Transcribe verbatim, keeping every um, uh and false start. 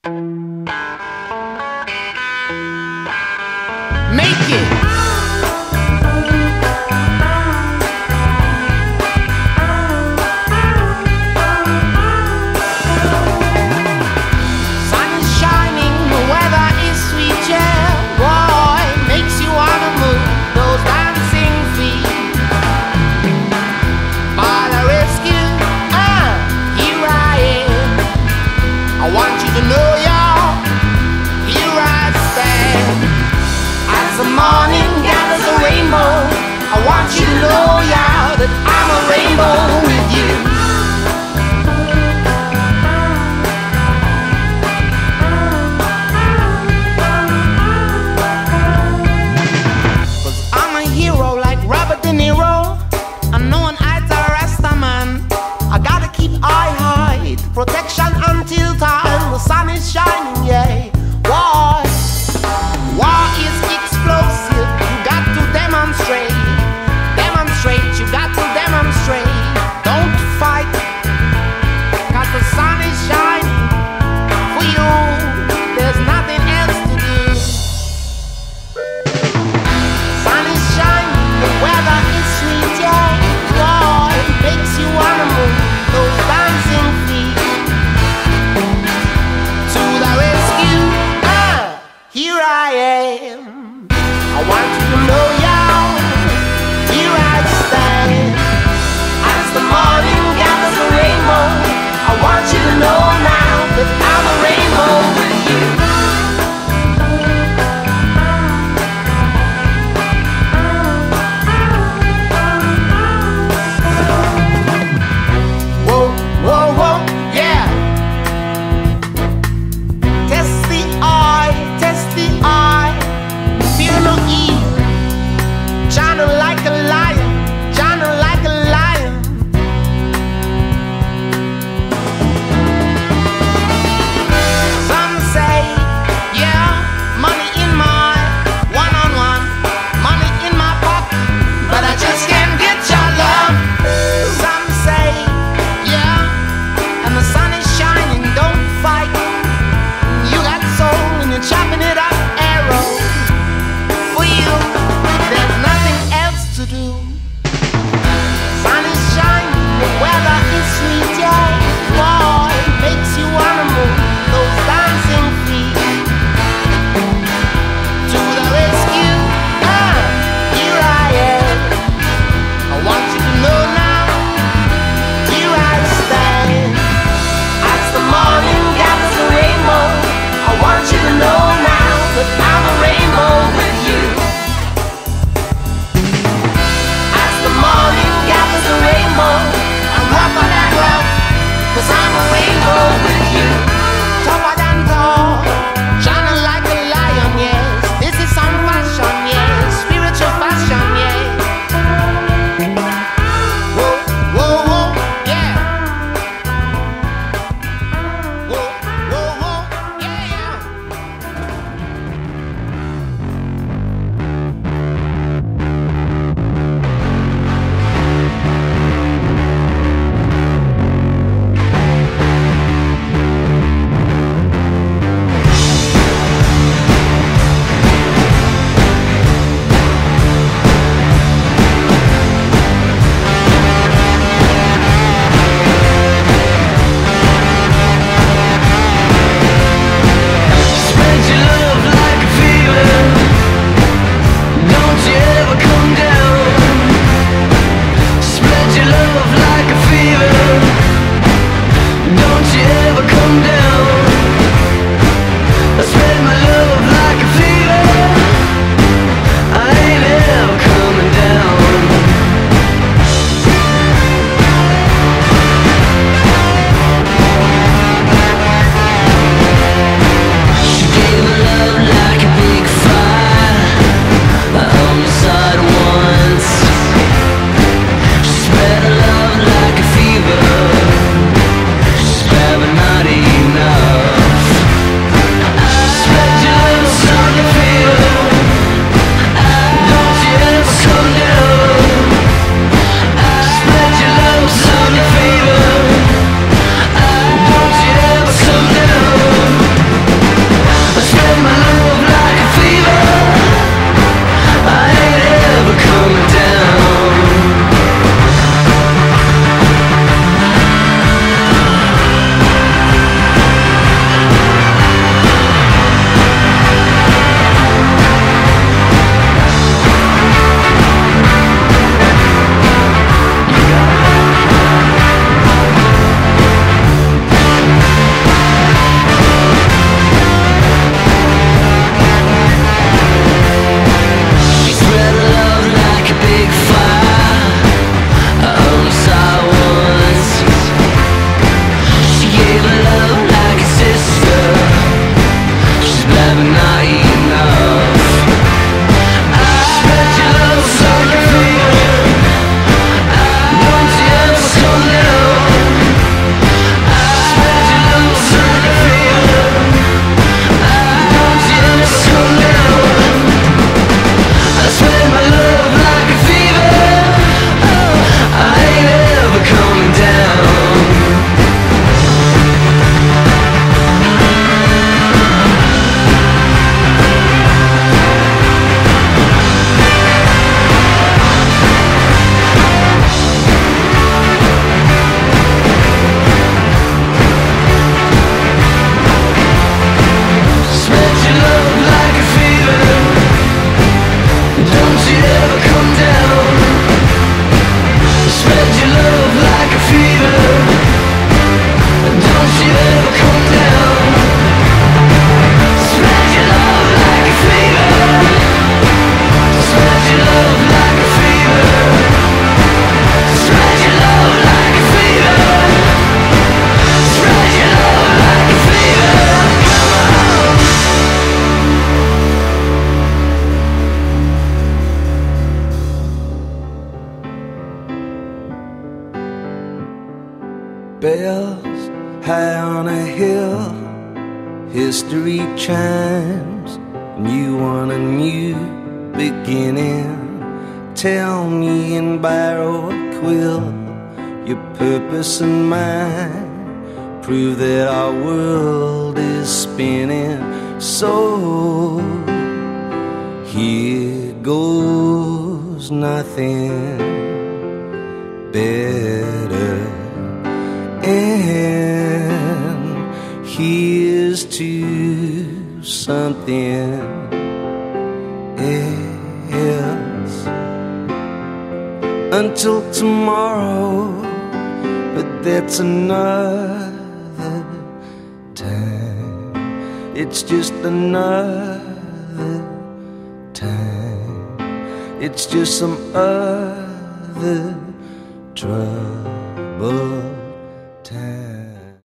Make it. I want you to know, yeah, that I'm a rainbow with you. Cause I'm a hero like Robert De Niro. I'm known as a Rasta man. I gotta keep eye high, protection until time the sun is shining, yeah. War, war is explosive. You got to demonstrate. You got to demonstrate. Don't fight, cause the sun is shining for you. There's nothing else to do. Sun is shining, the weather is sweet, yeah. Boy, it makes you wanna move those dancing feet. To the rescue, ah, here I am. I want you to know, y'all, here I stand. As the morning gathers a rainbow, I want you to know now that I'm a rainbow with you. Whoa, whoa, whoa, yeah. Test the eye, test the eye. Fear no evil. Channel like a lion, channel like a lion. Some say, yeah, money in my one-on-one, money in my pocket, but I just can't get your love. Some say, yeah, and the sun is shining, don't fight. You got soul and you're chopping it up, arrow for you. There's nothing else to do. Sun is shining, the weather is sweet, yeah. Boy, it makes you wanna move those dancing feet. To the rescue, ah, here I am. I want you to know now, here I stand. As the morning gathers a rainbow, I want you to know now that I'm a rainbow with you. As the morning gathers a rainbow, I'm rougher than rough, cause I'm a rainbow with you. Tougher than tall, shining like a lion, yes. This is some fashion, yes. Spiritual fashion, yeah. Whoa, whoa, whoa, yeah. Whoa, whoa, whoa, yeah, yeah. bells high on a hill, history chimes, and you want a new beginning. Tell me and borrow a quill, your purpose and mine, prove that our world is spinning. So here goes nothing better, and here's to something else. Until tomorrow, but that's another time. It's just another time. It's just some other troubled time.